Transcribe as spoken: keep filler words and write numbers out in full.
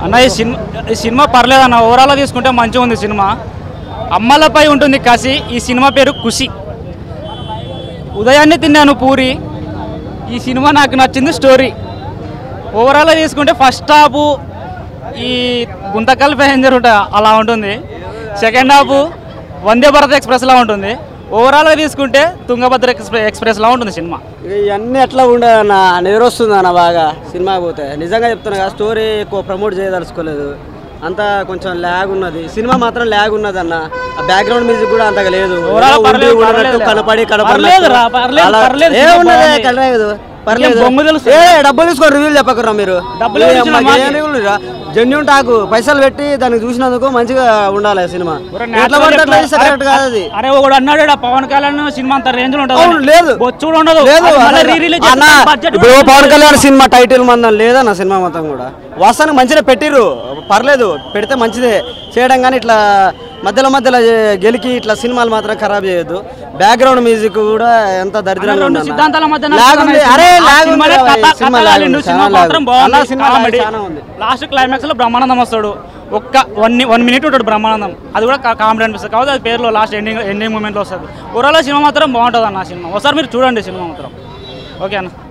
అన్న ఈ సినిమా ఈ సినిమా పర్లేదన్న, ఓవరాల్గా తీసుకుంటే మంచిగా ఉంది సినిమా. అమ్మలపై ఉంటుంది కసి. ఈ సినిమా పేరు ఖుషి. ఉదయాన్నే తిన్నాను పూరి. ఈ సినిమా నాకు నచ్చింది స్టోరీ. ఓవరాల్గా తీసుకుంటే ఫస్ట్ హాఫ్ ఈ గుంతకల్ ప్యాసింజర్ ఉంటా అలా ఉంటుంది. సెకండ్ హాఫ్ వందే భారత్ ఎక్స్ప్రెస్లా ఉంటుంది. ఓవరాల్గా తీసుకుంటే తుంగభద్ర ఎక్స్ప్రెస్ ఎక్స్ప్రెస్లా ఉంటుంది సినిమా. ఇవన్నీ ఎట్లా ఉండదు అన్న, నిద్రొస్తుంది అన్న బాగా సినిమా పోతే. నిజంగా చెప్తున్నా కదా, స్టోరీ ఎక్కువ ప్రమోట్ చేయదలుచుకోలేదు, అంతా కొంచెం ల్యాగ్ ఉన్నది. సినిమా మాత్రం ల్యాగ్ ఉన్నది అన్న. ఆ బ్యాక్గ్రౌండ్ మ్యూజిక్ కూడా అంతగా లేదు. కనపడి కనపడి ఏమున్నది పర్లేదు. ఏ డబ్బులు తీసుకో, రివ్యూలు చెప్పకరా మీరు. జెన్యూన్ టాకు పైసలు పెట్టి దానికి చూసినందుకు మంచిగా ఉండాలి సినిమా. ఎట్లా పడితే అట్లా చేస్తే కరెక్ట్ కాదు అది. అరే ఒకడు అన్నాడు పవన్ కళ్యాణ్ సినిమా అంత రేంజ్ లో ఉంటుంది. లేదు బొచ్చుడు ఉండదు. ఇప్పుడు పవన్ కళ్యాణ్ సినిమా టైటిల్ మందం లేదన్న. సినిమా మొత్తం కూడా వాస్తవానికి మంచిగా పెట్టిర్రు, పర్లేదు, పెడితే మంచిదే చేయడం. కానీ ఇట్లా మధ్యలో మధ్యలో గెలికి ఇట్లా సినిమాలు మాత్రం ఖరాబ్ చేయొద్దు. బ్యాక్గ్రౌండ్ మ్యూజిక్ కూడా ఎంత దరిద్రంగా ఉంది. లాస్ట్ క్లైమాక్స్ లో బ్రహ్మానందం వస్తాడు. ఒక్క వన్ వన్ మినిట్ ఉంటాడు బ్రహ్మానందం. అది కూడా కామెడీ అనిపిస్తుంది. కాబట్టి అది పేరులో లాస్ట్ ఎండింగ్ ఎండింగ్ మూమెంట్లో వస్తుంది. ఓవరాల్ సినిమా మాత్రం బాగుంటుంది అన్న. సినిమా ఒకసారి మీరు చూడండి సినిమా మాత్రం. ఓకే అన్న.